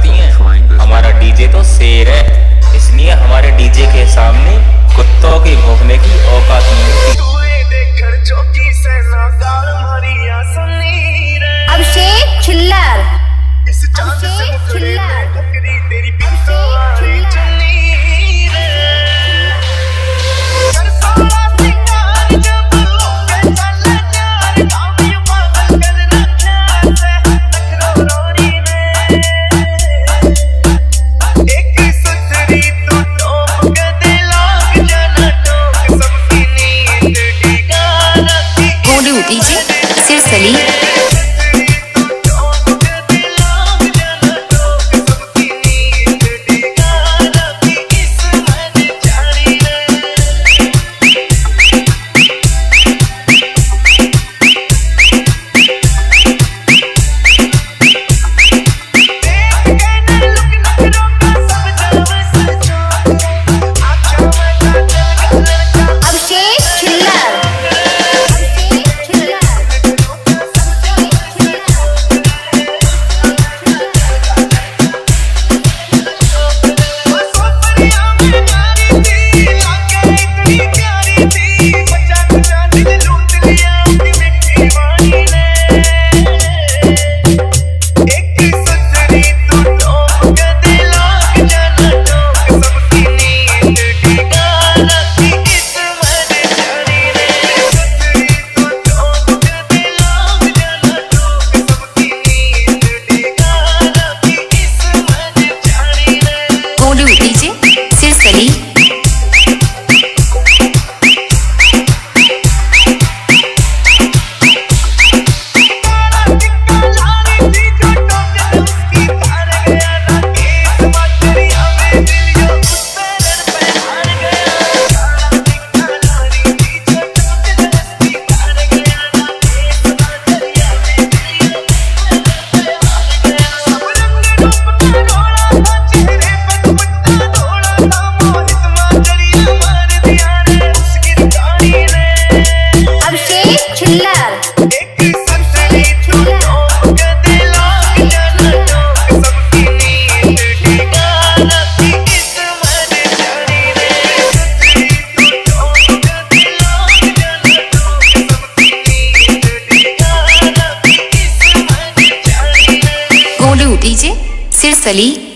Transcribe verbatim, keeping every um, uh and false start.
करती हैं। हमारा डीजे तो शेर है, इसलिए हमारे डीजे के सामने कुत्तों की भौंकने की औकात नहीं होती। Abhishek Chhillar, Abhishek Chhillar, DJ seriously. DJ seriously. DJ सिरसली।